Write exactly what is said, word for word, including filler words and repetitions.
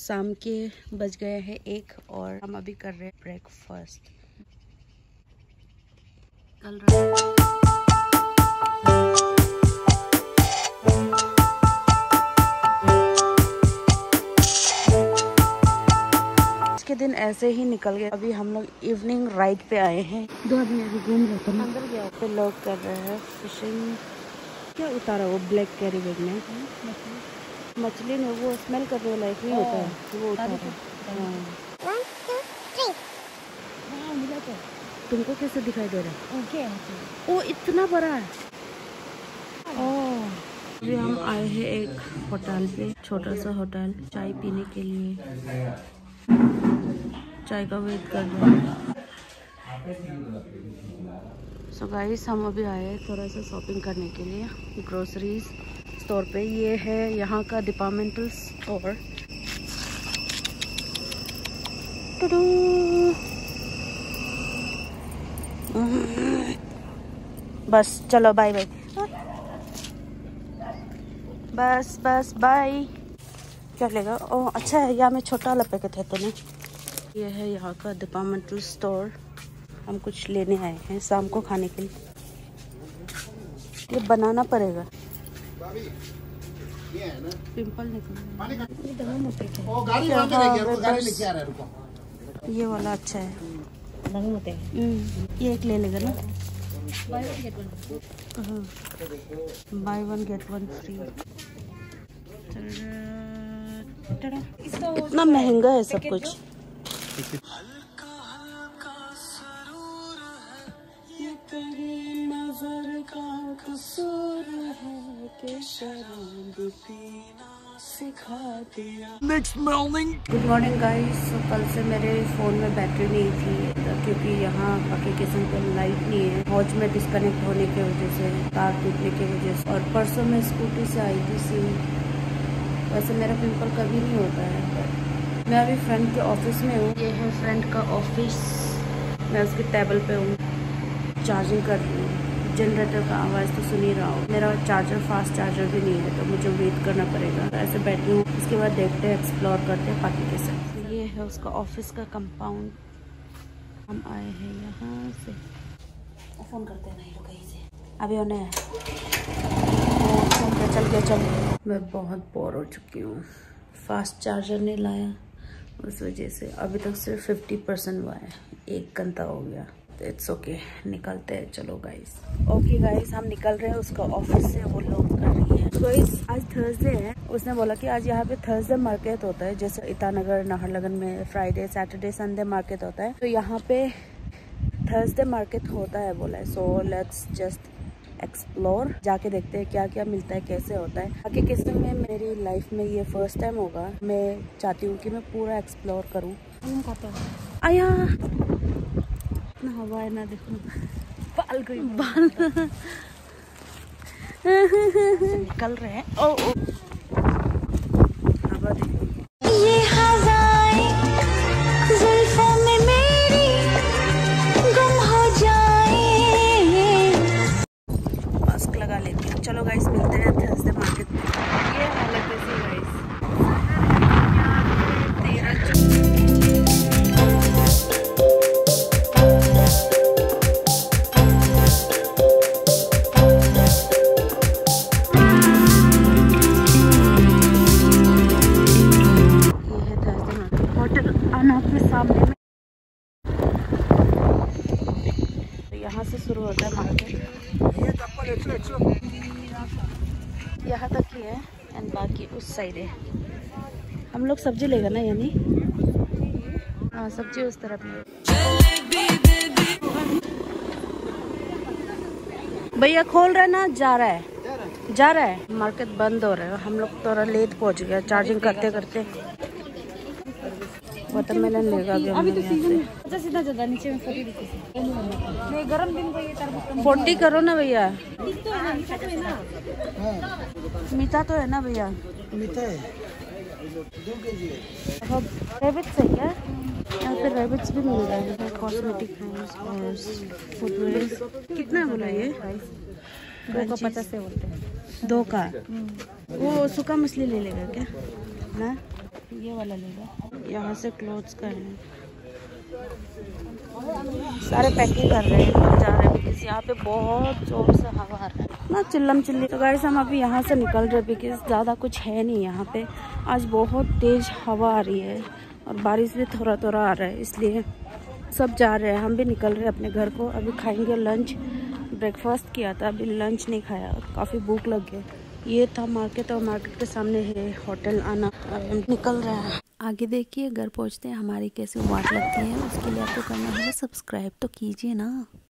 शाम के बज गए हैं एक और हम अभी कर रहे हैं ब्रेकफास्ट। कल के दिन ऐसे ही निकल गए। अभी हम लोग इवनिंग राइड पे आए हैं। दो आदमी अभी घूम रहे थे अंदर गया पे लोग कर रहे हैं फिशिंग। क्या उतारा वो ब्लैक कैरी बैग में मछली में वो स्मेल करने वाला एक नहीं होता है वो उतारा। तुमको कैसे दिखाई दे रहा है? ओ इतना बड़ा है। ओह अभी हम आए हैं एक होटल पे, छोटा सा होटल, चाय पीने के लिए। चाय का वेट कर रहे हैं। सो गाइस हम अभी आए हैं थोड़ा सा शॉपिंग करने के लिए ग्रोसरीज स्टोर पे। ये है यहाँ का डिपार्टमेंटल स्टोर। बस चलो बाय बाय। बस बस बाय। क्या लेगा? ओह अच्छा है, यहाँ में छोटा वाला पैकेट है तो नहीं। ये है यहाँ का डिपार्टमेंटल स्टोर। हम कुछ लेने आए हैं शाम को खाने के लिए। ये बनाना पड़ेगा। पिंपल निकल। ये वाला अच्छा है। ये एक ले लेगा ना? Buy one get one free. इतना महंगा है सब कुछ। नजर का कसूर है कि शराब पीना सिखा दिया। Next morning. Good morning guys. कल से मेरे फोन में बैटरी नहीं थी क्योंकि यहाँ एप्लीकेशन पे लाइट नहीं है। हॉज में डिस्कनेक्ट होने की वजह से, तार टूटने की वजह से। और परसों मैं स्कूटी से आई थी सिम। वैसे मेरा पिंपल कभी नहीं होता है। मैं अभी फ्रेंड के ऑफिस में हूँ। ये है फ्रेंड का ऑफिस। मैं उसके टेबल पे हूँ, चार्जिंग कर रही हूँ। जनरेटर का आवाज़ तो सुन ही रहा हूँ। मेरा चार्जर फास्ट चार्जर भी नहीं है तो मुझे वेट करना पड़ेगा। तो ऐसे बैठी हूँ। इसके बाद देखते हैं, एक्सप्लोर करते हैं बाकी के साथ। तो ये है उसका ऑफिस का कंपाउंड। हम आए हैं यहाँ से। फ़ोन करते हैं नहीं तो कहीं से। अभी उन्हें चल चल गया चल। मैं बहुत बोर हो चुकी हूँ। फास्ट चार्जर नहीं लाया उस वजह से अभी तक सिर्फ फिफ्टी परसेंट हुआ है। एक घंटा हो गया। इट्स ओके okay, निकलते हैं। चलो गाइस। ओके गाइस हम निकल रहे हैं उसका ऑफिस से। वो लोग कर रही है। तो गाइस आज थर्सडे है। उसने बोला कि आज यहाँ पे थर्सडे मार्केट होता है, जैसे ईटानगर नाहरलगुन में फ्राइडे सैटरडे संडे मार्केट होता है। तो यहाँ पे थर्सडे मार्केट होता है बोला है। सो लेट्स जस्ट एक्सप्लोर, जाके देखते हैं क्या क्या मिलता है, कैसे होता है। बाकी किस्म में मेरी लाइफ में ये फर्स्ट टाइम होगा। मैं चाहती हूँ कि मैं पूरा एक्सप्लोर करूँ। आया हवा है ना, देखो बाल गई बाल निकल रहे हैं। ओ ओ हवा देखो। ये हवाएं जुल्फों में मेरी गुम हो जाए। मास्क लगा लेती हूँ। चलो गाइस मिलते हैं थर्सडे मार्केट में। ये हालत है गाइस। यहाँ से शुरू होता है मार्केट। यहाँ तक ही है एंड बाकी उस साइड है। हम लोग सब्जी लेगा ना यानी। हाँ सब्जी उस तरफ में। भैया खोल रहा है ना? जा रहा है जा रहा है। मार्केट बंद हो रहा है। हम लोग थोड़ा लेट पहुँच गया चार्जिंग करते करते। वाटरमेलन लेगा अभी हम लोग यहाँ से। ज्यादा नीचे में फोर्टी नहीं गरम दिन को ये तरबूज फोर्टी करो ना भैया। मीठा तो है ना भैया? मीठा है। रैबिट्स है क्या? यहाँ पे रैबिट्स भी मिल रहा है। कॉस्मेटिक और फुटवेयर। कितना बोला ये? दो का पचास से बोलते हैं। दो का। वो सूखा मछली ले लेगा क्या ना? ये वाला ले लो। यहाँ से क्लोथ्स का है, सारे पैकिंग कर रहे हैं, सब जा रहे हैं बिकॉज यहाँ पे बहुत जोर से हवा आ रहा है ना, चिल्लम चिल्ली। तो गाइस हम अभी यहाँ से निकल रहे हैं बिकॉज ज़्यादा कुछ है नहीं यहाँ पे। आज बहुत तेज़ हवा आ रही है और बारिश भी थोड़ा थोड़ा आ रहा है, इसलिए सब जा रहे हैं। हम भी निकल रहे हैं अपने घर को। अभी खाएंगे लंच। ब्रेकफास्ट किया था, अभी लंच नहीं खाया, काफ़ी भूख लग गई। ये था मार्केट और मार्केट के सामने है होटल आना। अब हम निकल रहे हैं आगे। देखिए घर पहुंचते हैं हमारी कैसी वाट लगती है, उसके लिए आपको करना होगा सब्सक्राइब तो कीजिए ना।